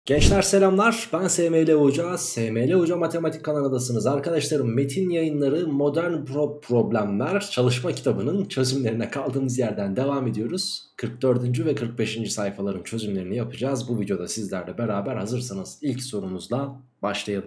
Gençler selamlar, ben SML Hoca, SML Hoca Matematik kanalındasınız. Arkadaşlarım, Metin Yayınları Modern Problemler çalışma kitabının çözümlerine kaldığımız yerden devam ediyoruz. 44. ve 45. sayfaların çözümlerini yapacağız. Bu videoda sizlerle beraber hazırsanız ilk sorumuzla başlayalım.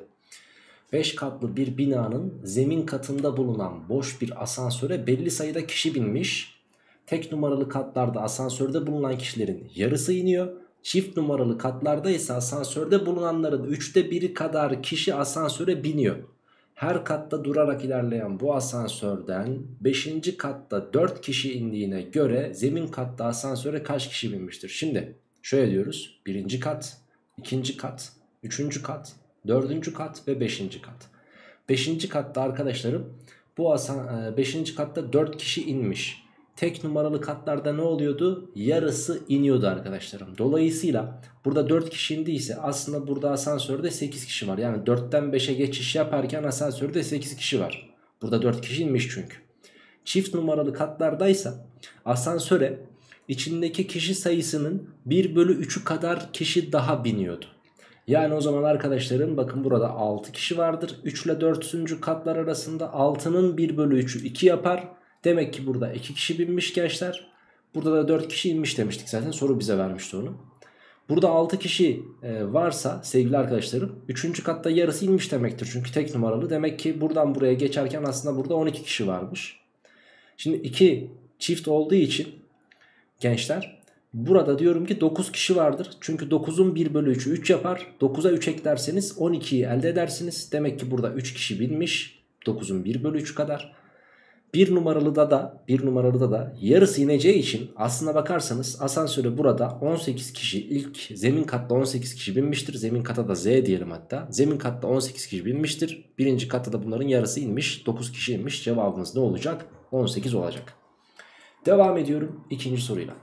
5 katlı bir binanın zemin katında bulunan boş bir asansöre belli sayıda kişi binmiş. Tek numaralı katlarda asansörde bulunan kişilerin yarısı iniyor. Çift numaralı katlarda ise asansörde bulunanların 1/3 kadar kişi asansöre biniyor. Her katta durarak ilerleyen bu asansörden 5. katta 4 kişi indiğine göre zemin katta asansöre kaç kişi binmiştir? Şimdi şöyle diyoruz: 1. kat, 2. kat, 3. kat, 4. kat ve 5. kat. 5. katta arkadaşlarım, bu 5. katta 4 kişi inmiş. Tek numaralı katlarda ne oluyordu? Yarısı iniyordu arkadaşlarım. Dolayısıyla burada 4 kişi indiyse aslında burada asansörde 8 kişi var. Yani 4'ten 5'e geçiş yaparken asansörde 8 kişi var. Burada 4 kişi inmiş çünkü. Çift numaralı katlardaysa asansöre içindeki kişi sayısının 1/3'ü kadar kişi daha biniyordu. Yani o zaman arkadaşlarım bakın, burada 6 kişi vardır. 3 ile 4. katlar arasında 6'nın 1/3'ü 2 yapar. Demek ki burada 2 kişi binmiş gençler. Burada da 4 kişi inmiş demiştik zaten, soru bize vermişti onu. Burada 6 kişi varsa sevgili arkadaşlarım, 3. katta yarısı inmiş demektir. Çünkü tek numaralı. Demek ki buradan buraya geçerken aslında burada 12 kişi varmış. Şimdi 2 çift olduğu için gençler, burada diyorum ki 9 kişi vardır. Çünkü 9'un 1/3'ü 3 yapar. 9'a 3 eklerseniz 12'yi elde edersiniz. Demek ki burada 3 kişi binmiş. 9'un 1/3 kadar. Bir numaralıda da yarısı ineceği için aslına bakarsanız asansöre burada 18 kişi, ilk zemin katta 18 kişi binmiştir. Zemin kata da Z diyelim hatta. Zemin katta 18 kişi binmiştir. Birinci katta da bunların yarısı inmiş. 9 kişi inmiş. Cevabımız ne olacak? 18 olacak. Devam ediyorum ikinci soruyla.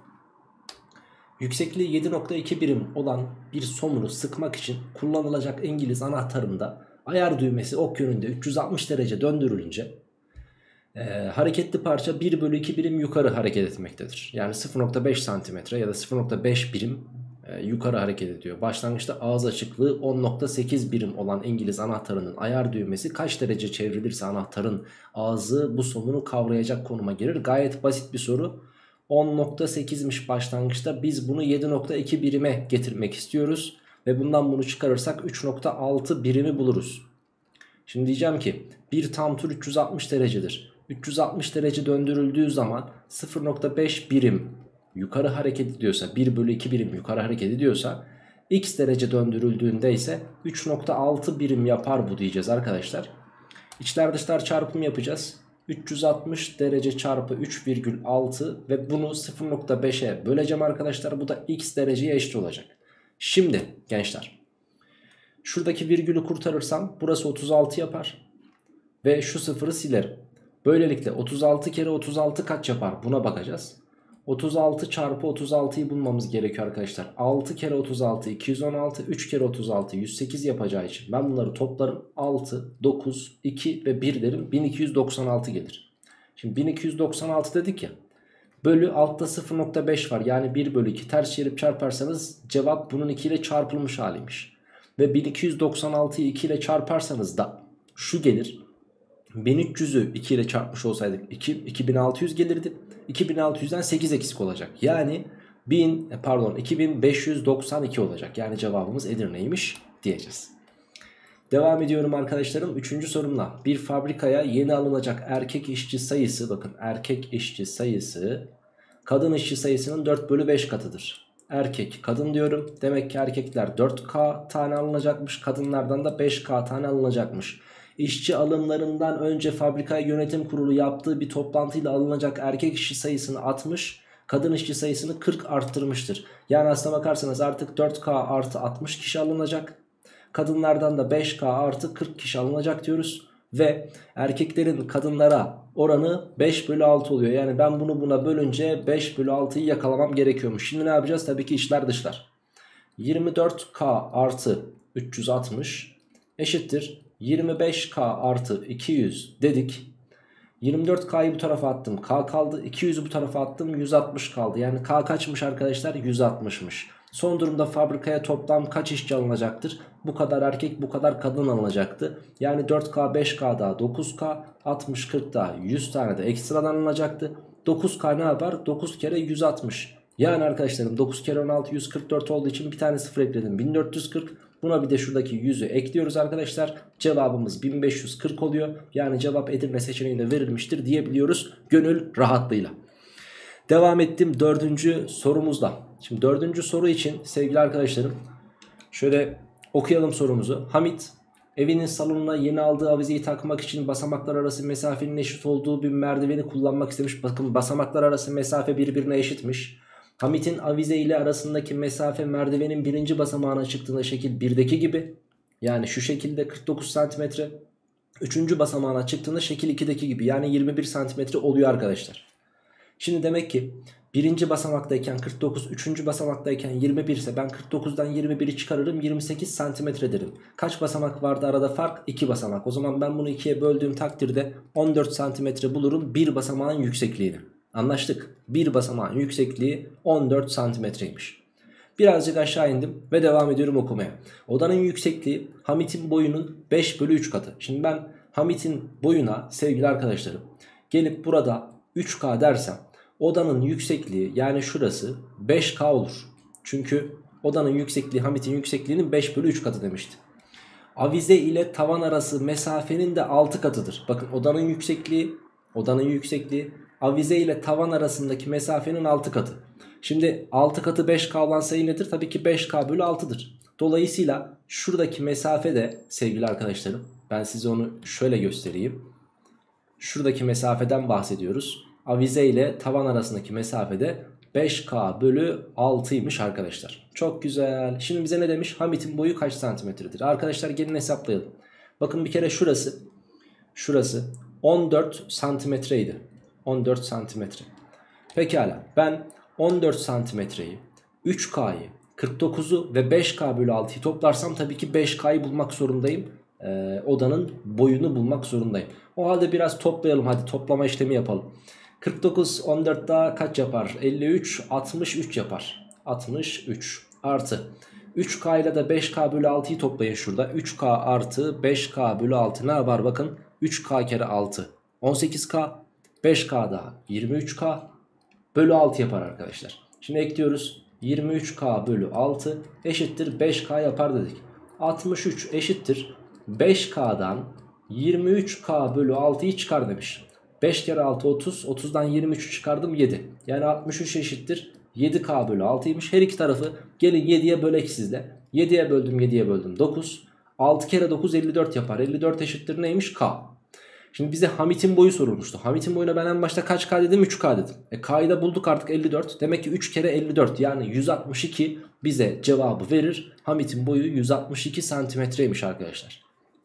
Yüksekliği 7,2 birim olan bir somunu sıkmak için kullanılacak İngiliz anahtarında ayar düğmesi ok yönünde 360 derece döndürülünce hareketli parça 1/2 birim yukarı hareket etmektedir. Yani 0,5 santimetre ya da 0,5 birim yukarı hareket ediyor. Başlangıçta ağız açıklığı 10,8 birim olan İngiliz anahtarının ayar düğmesi kaç derece çevrilirse anahtarın ağzı bu somunu kavrayacak konuma gelir. Gayet basit bir soru. 10,8'miş başlangıçta, biz bunu 7,2 birime getirmek istiyoruz. Ve bundan bunu çıkarırsak 3,6 birimi buluruz. Şimdi diyeceğim ki bir tam tur 360 derecedir. 360 derece döndürüldüğü zaman 0,5 birim yukarı hareket ediyorsa, 1/2 birim yukarı hareket ediyorsa, x derece döndürüldüğünde ise 3,6 birim yapar bu diyeceğiz arkadaşlar. İçler dışlar çarpımı yapacağız. 360 derece çarpı 3,6 ve bunu 0,5'e böleceğim arkadaşlar. Bu da x dereceye eşit olacak. Şimdi gençler, şuradaki virgülü kurtarırsam burası 36 yapar. Ve şu sıfırı silerim. Böylelikle 36 kere 36 kaç yapar? Buna bakacağız. 36 çarpı 36'yı bulmamız gerekiyor arkadaşlar. 6 kere 36 216, 3 kere 36 108 yapacağı için ben bunları toplarım. 6, 9, 2 ve 1 derim. 1296 gelir. Şimdi 1296 dedik ya. Bölü altta 0,5 var. Yani 1/2. Ters çevirip çarparsanız cevap bunun 2 ile çarpılmış haliymiş. Ve 1296'yı 2 ile çarparsanız da şu gelir. 1300'ü 2 ile çarpmış olsaydık 2600 gelirdi. 2600'den 8 eksik olacak. Yani 2592 olacak. Yani cevabımız Edirne'ymiş diyeceğiz. Devam ediyorum arkadaşlarım. 3. sorumla. Bir fabrikaya yeni alınacak erkek işçi sayısı, bakın erkek işçi sayısı kadın işçi sayısının 4/5 katıdır. Erkek kadın diyorum. Demek ki erkekler 4K tane alınacakmış. Kadınlardan da 5K tane alınacakmış. İşçi alımlarından önce fabrika yönetim kurulu yaptığı bir toplantıyla alınacak erkek işçi sayısını 60, kadın işçi sayısını 40 arttırmıştır. Yani aslına bakarsanız artık 4K artı 60 kişi alınacak. Kadınlardan da 5K artı 40 kişi alınacak diyoruz. Ve erkeklerin kadınlara oranı 5/6 oluyor. Yani ben bunu buna bölünce 5/6'yı yakalamam gerekiyormuş. Şimdi ne yapacağız? Tabii ki içler dışlar. 24K artı 360 eşittir 25K artı 200 dedik. 24K'yı bu tarafa attım, K kaldı. 200'ü bu tarafa attım, 160 kaldı. Yani K kaçmış arkadaşlar? 160'mış. Son durumda fabrikaya toplam kaç işçi alınacaktır? Bu kadar erkek, bu kadar kadın alınacaktı. Yani 4K, 5K daha 9K, 60, 40 daha 100 tane de ekstradan alınacaktı. 9K ne yapar? 9 kere 160. Yani arkadaşlarım 9 kere 16 144 olduğu için bir tane sıfır ekledim. 1440. Buna bir de şuradaki 100'ü ekliyoruz arkadaşlar. Cevabımız 1540 oluyor. Yani cevap Edirne seçeneğinde verilmiştir diyebiliyoruz gönül rahatlığıyla. Devam ettim 4. sorumuzla. Şimdi 4. soru için sevgili arkadaşlarım şöyle okuyalım sorumuzu. Hamit evinin salonuna yeni aldığı avizeyi takmak için basamaklar arası mesafenin eşit olduğu bir merdiveni kullanmak istemiş. Bakın basamaklar arası mesafe birbirine eşitmiş. Hamit'in avize ile arasındaki mesafe merdivenin birinci basamağına çıktığında şekil 1'deki gibi. Yani şu şekilde 49 santimetre. Üçüncü basamağına çıktığında şekil 2'deki gibi. Yani 21 santimetre oluyor arkadaşlar. Şimdi demek ki birinci basamaktayken 49, üçüncü basamaktayken 21 ise ben 49'dan 21'i çıkarırım, 28 santimetre derim. Kaç basamak vardı arada fark? 2 basamak. O zaman ben bunu 2'ye böldüğüm takdirde 14 santimetre bulurum bir basamağın yüksekliğini. Anlaştık. Bir basamağın yüksekliği 14 santimetreymiş. Birazcık aşağı indim ve devam ediyorum okumaya. Odanın yüksekliği Hamit'in boyunun 5 bölü 3 katı. Şimdi ben Hamit'in boyuna sevgili arkadaşlarım gelip burada 3K dersem odanın yüksekliği yani şurası 5K olur. Çünkü odanın yüksekliği Hamit'in yüksekliğinin 5 bölü 3 katı demişti. Avize ile tavan arası mesafenin de 6 katıdır. Bakın odanın yüksekliği avize ile tavan arasındaki mesafenin 6 katı. Şimdi 6 katı 5K olan sayı nedir? Tabii ki 5K bölü 6'dır. Dolayısıyla şuradaki mesafe de sevgili arkadaşlarım ben size onu şöyle göstereyim. Şuradaki mesafeden bahsediyoruz. Avize ile tavan arasındaki mesafede 5K bölü 6'ymış arkadaşlar. Çok güzel. Şimdi bize ne demiş? Hamit'in boyu kaç santimetredir? Arkadaşlar gelin hesaplayalım. Bakın bir kere şurası 14 santimetreydi. 14 santimetre. Pekala ben 14 santimetreyi, 3K'yı, 49'u ve 5K bölü 6'yı toplarsam tabii ki 5K'yı bulmak zorundayım. Odanın boyunu bulmak zorundayım. O halde biraz toplayalım, hadi toplama işlemi yapalım. 49 14 daha kaç yapar? 53 63 yapar. 63 artı 3K ile de 5K bölü 6'yı toplayın şurada. 3K artı 5K bölü 6 ne yapar bakın? 3K kere 6 18K, 5K daha 23K bölü 6 yapar arkadaşlar. Şimdi ekliyoruz. 23K bölü 6 eşittir 5K yapar dedik. 63 eşittir 5K'dan 23K bölü 6'yı çıkar demiş. 5 kere 6 30. 30'dan 23'ü çıkardım 7. Yani 63 eşittir 7K bölü 6'ymış. Her iki tarafı gelin 7'ye bölek sizle. 7'ye böldüm 9. 6 kere 9 54 yapar. 54 eşittir neymiş? K. Şimdi bize Hamit'in boyu sorulmuştu. Hamit'in boyuna ben en başta kaç K dedim? 3K dedim. K'yı da bulduk artık 54. Demek ki 3 kere 54 yani 162 bize cevabı verir. Hamit'in boyu 162 santimetreymiş arkadaşlar.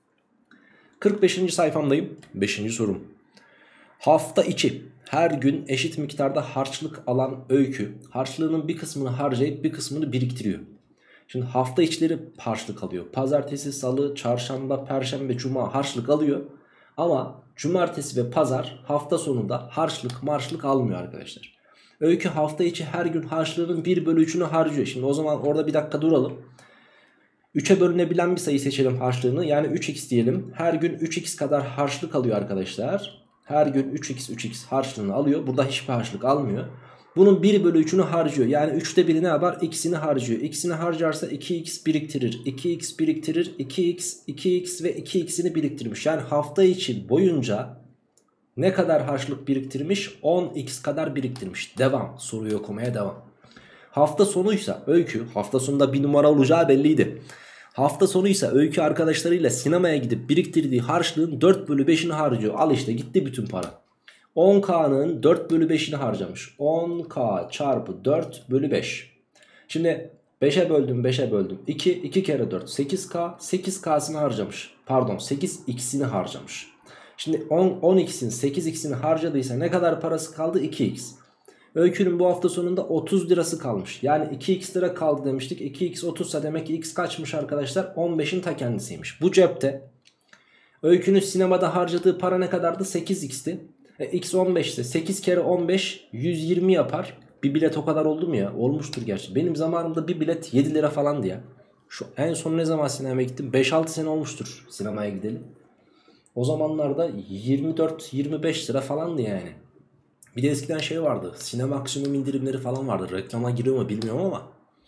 45. sayfamdayım. 5. sorum. Hafta içi her gün eşit miktarda harçlık alan Öykü harçlığının bir kısmını harcayıp bir kısmını biriktiriyor. Şimdi hafta içleri harçlık alıyor. Pazartesi, salı, çarşamba, perşembe, cuma harçlık alıyor. Ama cumartesi ve pazar hafta sonunda harçlık almıyor arkadaşlar. Öykü hafta içi her gün harçlığının 1 bölü 3'ünü harcıyor. Şimdi o zaman orada bir dakika duralım. 3'e bölünebilen bir sayı seçelim harçlığını. Yani 3x diyelim. Her gün 3x kadar harçlık alıyor arkadaşlar. Her gün 3x harçlığını alıyor. Burada hiçbir harçlık almıyor. Bunun 1 bölü 3'ünü harcıyor. Yani 3'te 1'i ne yapar? X'ini harcıyor. X'ini harcarsa 2x biriktirir. 2x biriktirir. 2x ve 2x'ini biriktirmiş. Yani hafta içi boyunca ne kadar harçlık biriktirmiş? 10x kadar biriktirmiş. Devam. Soruyu okumaya devam. Hafta sonuysa Öykü, hafta sonunda bir numara olacağı belliydi. Hafta sonuysa Öykü arkadaşlarıyla sinemaya gidip biriktirdiği harçlığın 4 bölü 5'ini harcıyor. Al işte gitti bütün para. 10K'nın 4 bölü 5'ini harcamış. 10K çarpı 4 bölü 5. Şimdi 5'e böldüm. 2 kere 4 8K. 8K'sını harcamış. Pardon 8x'ini harcamış. Şimdi 10x'in 8x'ini harcadıysa ne kadar parası kaldı? 2x. Öykünün bu hafta sonunda 30 lirası kalmış. Yani 2x lira kaldı demiştik. 2x 30 ise demek ki x kaçmış arkadaşlar? 15'in ta kendisiymiş. Bu cepte Öykünün sinemada harcadığı para ne kadardı? 8x'ti. X 15 ise 8 kere 15 120 yapar. Bir bilet o kadar oldu mu ya? Olmuştur gerçi. Benim zamanımda bir bilet 7 lira falandı ya. Şu en son ne zaman sinemaya gittim? 5-6 sene olmuştur sinemaya gidelim. O zamanlarda 24-25 lira falandı yani. Bir de eskiden şey vardı. Sinema maksimum indirimleri falan vardı. Reklama giriyor mu bilmiyorum ama.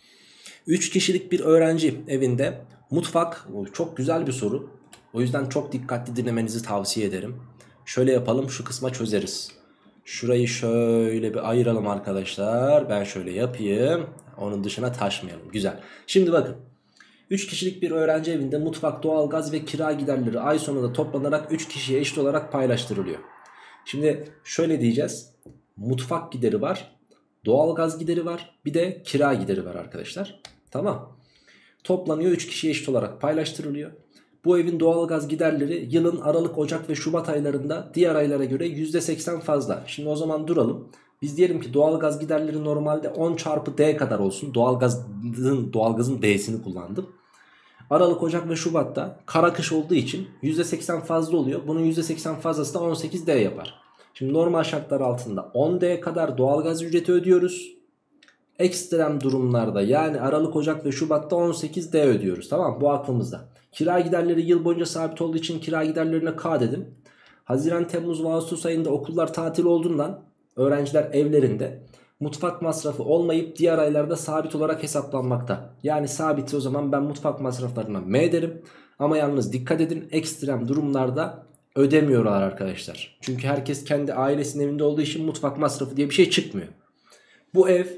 3 kişilik bir öğrenci evinde mutfak, çok güzel bir soru. O yüzden çok dikkatli dinlemenizi tavsiye ederim. Şöyle yapalım, şu kısma çözeriz. Şurayı şöyle bir ayıralım arkadaşlar. Ben şöyle yapayım. Onun dışına taşmayalım. Güzel. Şimdi bakın. 3 kişilik bir öğrenci evinde mutfak, doğalgaz ve kira giderleri ay sonunda toplanarak 3 kişiye eşit olarak paylaştırılıyor. Şimdi şöyle diyeceğiz. Mutfak gideri var. Doğalgaz gideri var. Bir de kira gideri var arkadaşlar. Tamam. Toplanıyor, 3 kişiye eşit olarak paylaştırılıyor. Bu evin doğalgaz giderleri yılın Aralık, Ocak ve Şubat aylarında diğer aylara göre %80 fazla. Şimdi o zaman duralım. Biz diyelim ki doğalgaz giderleri normalde 10 çarpı D kadar olsun. Doğalgazın D'sini kullandım. Aralık, Ocak ve Şubat'ta kara kış olduğu için %80 fazla oluyor. Bunun %80 fazlası da 18D yapar. Şimdi normal şartlar altında 10D kadar doğalgaz ücreti ödüyoruz. Ekstrem durumlarda yani Aralık, Ocak ve Şubat'ta 18D ödüyoruz. Tamam, bu aklımızda. Kira giderleri yıl boyunca sabit olduğu için kira giderlerine K dedim. Haziran, Temmuz ve Ağustos ayında okullar tatil olduğundan öğrenciler evlerinde. Mutfak masrafı olmayıp diğer aylarda sabit olarak hesaplanmakta. Yani sabit, o zaman ben mutfak masraflarına M derim. Ama yalnız dikkat edin, ekstrem durumlarda ödemiyorlar arkadaşlar. Çünkü herkes kendi ailesinin evinde olduğu için mutfak masrafı diye bir şey çıkmıyor. Bu ev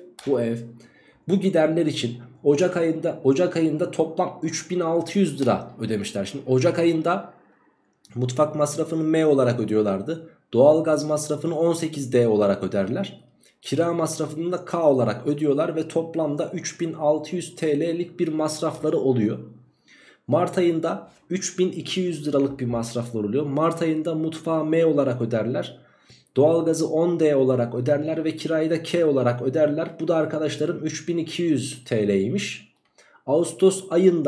bu giderler için Ocak ayında toplam 3600 lira ödemişler. Şimdi Ocak ayında mutfak masrafını M olarak ödüyorlardı. Doğalgaz masrafını 18D olarak öderler. Kira masrafını da K olarak ödüyorlar ve toplamda 3600 TL'lik bir masrafları oluyor. Mart ayında 3200 liralık bir masraflar oluyor. Mart ayında mutfağı M olarak öderler. Doğalgazı 10D olarak öderler ve kirayı da K olarak öderler. Bu da arkadaşlarım 3200 TL'ymiş. Ağustos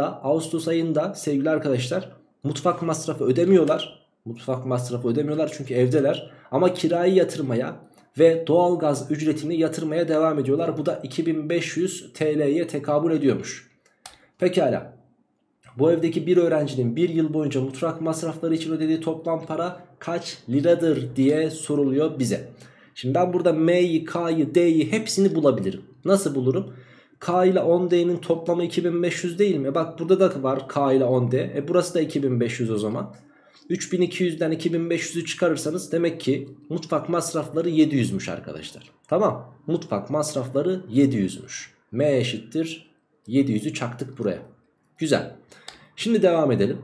ayında sevgili arkadaşlar mutfak masrafı ödemiyorlar. Mutfak masrafı ödemiyorlar çünkü evdeler. Ama kirayı yatırmaya ve doğalgaz ücretini yatırmaya devam ediyorlar. Bu da 2500 TL'ye tekabül ediyormuş. Pekala. Bu evdeki bir öğrencinin bir yıl boyunca mutfak masrafları için ödediği toplam para kaç liradır diye soruluyor bize. Şimdi ben burada M'yi, K'yı, D'yi hepsini bulabilirim. Nasıl bulurum? K ile 10D'nin toplamı 2500 değil mi? Bak burada da var K ile 10D. Burası da 2500 o zaman. 3200'den 2500'ü çıkarırsanız demek ki mutfak masrafları 700'müş arkadaşlar. Tamam. Mutfak masrafları 700'müş. M eşittir 700'ü çaktık buraya. Güzel. Şimdi devam edelim.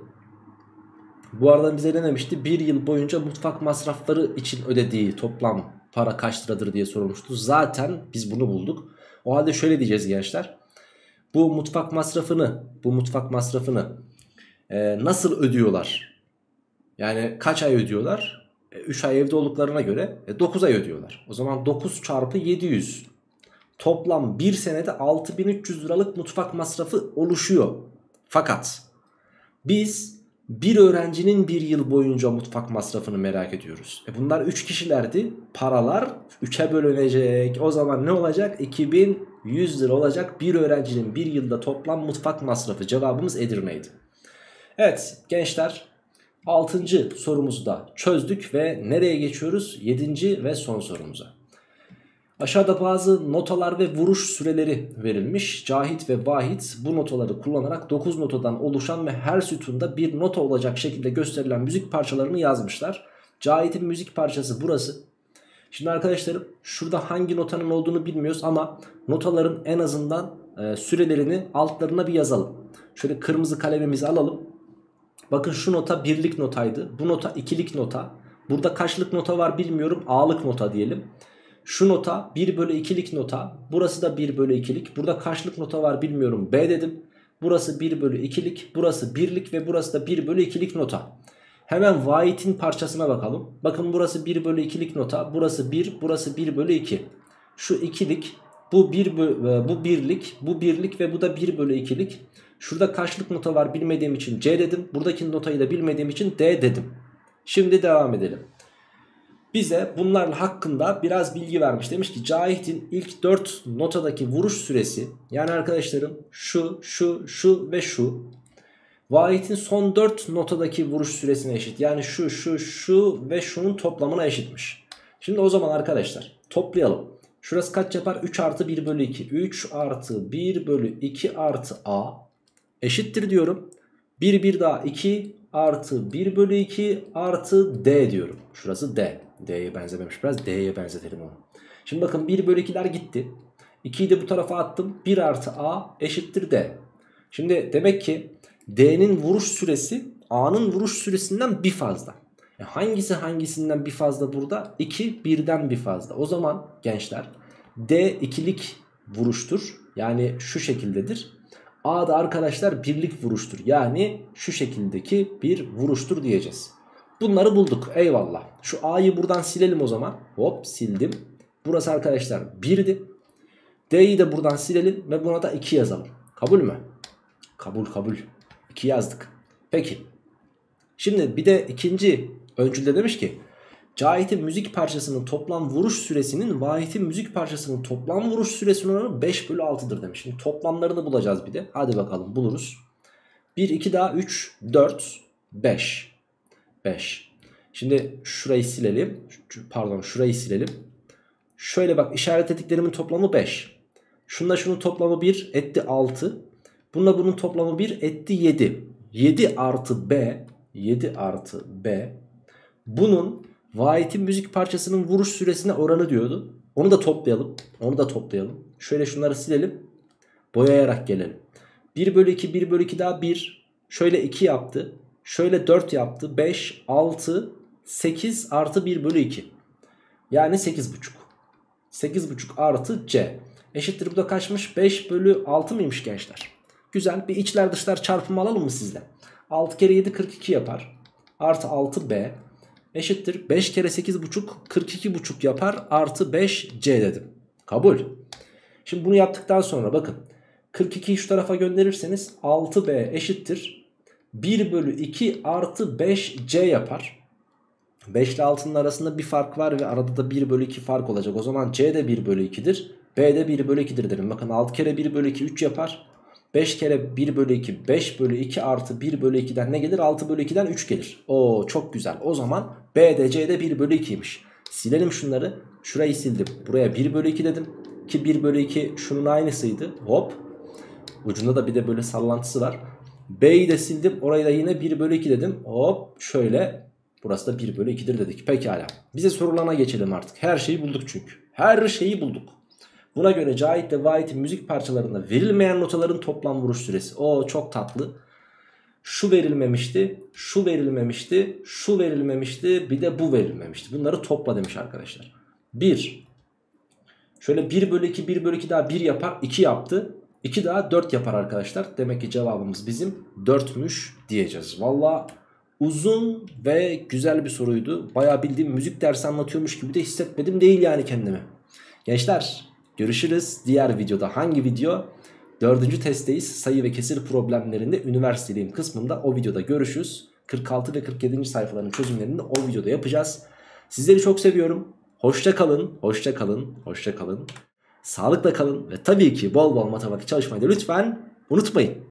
Bu arada bize ne demişti? Bir yıl boyunca mutfak masrafları için ödediği toplam para kaç liradır diye sorulmuştu. Zaten biz bunu bulduk. O halde şöyle diyeceğiz gençler. Bu mutfak masrafını nasıl ödüyorlar? Yani kaç ay ödüyorlar? 3 ay evde olduklarına göre 9 ay ödüyorlar. O zaman 9 çarpı 700. Toplam bir senede 6300 liralık mutfak masrafı oluşuyor. Fakat biz bir öğrencinin bir yıl boyunca mutfak masrafını merak ediyoruz. Bunlar 3 kişilerdi. Paralar 3'e bölünecek. O zaman ne olacak? 2100 lira olacak bir öğrencinin bir yılda toplam mutfak masrafı. Cevabımız Edirne'ydi. Evet gençler, 6. sorumuzu da çözdük ve nereye geçiyoruz? 7. ve son sorumuza. Aşağıda bazı notalar ve vuruş süreleri verilmiş. Cahit ve Vahit bu notaları kullanarak 9 notadan oluşan ve her sütunda bir nota olacak şekilde gösterilen müzik parçalarını yazmışlar. Cahit'in müzik parçası burası. Şimdi arkadaşlarım şurada hangi notanın olduğunu bilmiyoruz ama notaların en azından sürelerini altlarına bir yazalım. Şöyle kırmızı kalemimizi alalım. Bakın şu nota birlik notaydı. Bu nota ikilik nota. Burada kaçlık nota var bilmiyorum. A'lık nota diyelim. Şu nota 1 bölü 2'lik nota. Burası da 1 bölü 2'lik. Burada kaçlık nota var bilmiyorum. B dedim. Burası 1 bölü 2'lik. Burası 1'lik ve burası da 1 bölü 2'lik nota. Hemen Vahit'in parçasına bakalım. Bakın burası 1 bölü 2'lik nota. Burası 1. Burası 1 bölü 2. Şu 2'lik. Bu 1'lik. Bu 1'lik ve bu da 1 bölü 2'lik. Şurada kaçlık nota var bilmediğim için C dedim. Buradaki notayı da bilmediğim için D dedim. Şimdi devam edelim. bize bunlarla hakkında biraz bilgi vermiş. Demiş ki Cahit'in ilk 4 notadaki vuruş süresi, yani arkadaşlarım şu ve şu, Vahit'in son 4 notadaki vuruş süresine eşit. Yani şu ve şunun toplamına eşitmiş. Şimdi o zaman arkadaşlar toplayalım. Şurası kaç yapar? 3 artı 1 bölü 2. 3 artı 1 bölü 2 artı a eşittir diyorum. 1 daha 2 artı 1 bölü 2 artı d diyorum. Şurası d. D'ye benzememiş, biraz d'ye benzetelim onu. Şimdi bakın 1 bölü 2'ler gitti. 2'yi de bu tarafa attım. 1 artı a eşittir d. Şimdi demek ki D'nin vuruş süresi A'nın vuruş süresinden bir fazla. Hangisi hangisinden bir fazla burada? 2 birden bir fazla. O zaman gençler D ikilik vuruştur. Yani şu şekildedir. A da arkadaşlar birlik vuruştur. Yani şu şekildeki bir vuruştur diyeceğiz. Bunları bulduk. Eyvallah. Şu A'yı buradan silelim o zaman. Hop sildim. Burası arkadaşlar 1'di. D'yi de buradan silelim ve buna da 2 yazalım. Kabul mü? Kabul. 2 yazdık. Peki. Şimdi bir de ikinci öncülde demiş ki Cahit'in müzik parçasının toplam vuruş süresinin Vahit'in müzik parçasının toplam vuruş süresinin oranı 5 bölü 6'dır demiş. Şimdi toplamlarını bulacağız bir de. Hadi bakalım buluruz. 1, 2 daha 3, 4, 5. 5. Şimdi şurayı silelim. Şurayı silelim. Şöyle bak, işaretlediklerimin toplamı 5. Şununla şunun toplamı 1 etti 6. Bununla bunun toplamı 1 etti 7. 7 artı B. 7 artı B. Bunun Vahit'in müzik parçasının vuruş süresine oranı diyordu. Onu da toplayalım. Şöyle şunları silelim. Boyayarak gelelim. 1 bölü 2, 1 bölü 2 daha 1. Şöyle 2 yaptı. Şöyle 4 yaptı. 5, 6, 8 artı 1 bölü 2. Yani 8,5. 8,5 artı C. Eşittir, bu da kaçmış? 5 bölü 6 mıymış gençler? Güzel, bir içler dışlar çarpımı alalım mı sizle? 6 kere 7 42 yapar. Artı 6B eşittir 5 kere 8,5 42,5 yapar. Artı 5C dedim. Kabul. Şimdi bunu yaptıktan sonra bakın 42'yi şu tarafa gönderirseniz 6B eşittir 1 bölü 2 artı 5C yapar. 5 ile 6'nın arasında bir fark var ve arada da 1 bölü 2 fark olacak. O zaman C de 1 bölü 2'dir. B de 1 bölü 2'dir derim. Bakın 6 kere 1 bölü 2 3 yapar. 5 kere 1 bölü 2 5 bölü 2 artı 1 bölü 2'den ne gelir? 6 bölü 2'den 3 gelir. Oo, çok güzel. O zaman B de C de 1 bölü 2'ymiş. Silelim şunları. Şurayı sildim. Buraya 1 bölü 2 dedim. Ki 1 bölü 2 şunun aynısıydı. Hop. Ucunda da bir de böyle sallantısı var. B'yi de sildim. Orayı da yine 1 bölü 2 dedim. Hop şöyle. Burası da 1 bölü 2'dir dedik. Pekala. Bize sorularına geçelim artık. Her şeyi bulduk çünkü. Her şeyi bulduk. Buna göre Cahit ve Vahit'in müzik parçalarında verilmeyen notaların toplam vuruş süresi. O çok tatlı. Şu verilmemişti, şu verilmemişti, şu verilmemişti, bir de bu verilmemişti. Bunları topla demiş arkadaşlar. 1. Şöyle 1 bölü 2, 1 bölü 2 daha 1 yapar, 2 yaptı. 2 daha 4 yapar arkadaşlar. Demek ki cevabımız bizim 4'müş diyeceğiz. Valla uzun ve güzel bir soruydu. Bayağı bildiğim müzik dersi anlatıyormuş gibi de hissetmedim değil yani kendimi. Gençler, görüşürüz diğer videoda. Hangi video? 4. testteyiz. Sayı ve kesir problemlerinde üniversitedeyim kısmında. O videoda görüşürüz. 46 ve 47. sayfaların çözümlerini de o videoda yapacağız. Sizleri çok seviyorum. Hoşça kalın, hoşça kalın, hoşça kalın. Sağlıkla kalın ve tabii ki bol bol matematik çalışmayı da lütfen unutmayın.